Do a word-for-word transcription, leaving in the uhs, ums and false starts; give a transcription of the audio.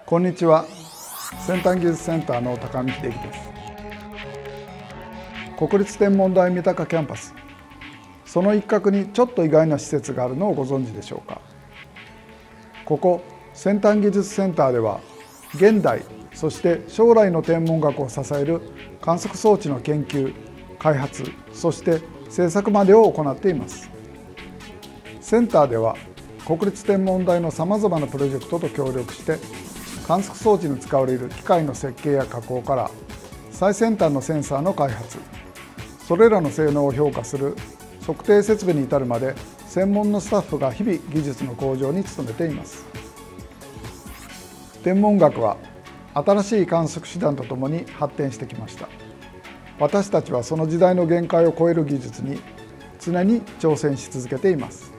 こんにちは。先端技術センターの高見秀樹です。国立天文台三鷹キャンパス、その一角にちょっと意外な施設があるのをご存知でしょうか。ここ先端技術センターでは、現代そして将来の天文学を支える観測装置の研究、開発、そして製作までを行っています。センターでは国立天文台のさまざまなプロジェクトと協力して、観測装置に使われる機械の設計や加工から最先端のセンサーの開発、それらの性能を評価する測定設備に至るまで、専門のスタッフが日々技術の向上に努めています。天文学は新しい観測手段とともに発展してきました。私たちはその時代の限界を超える技術に常に挑戦し続けています。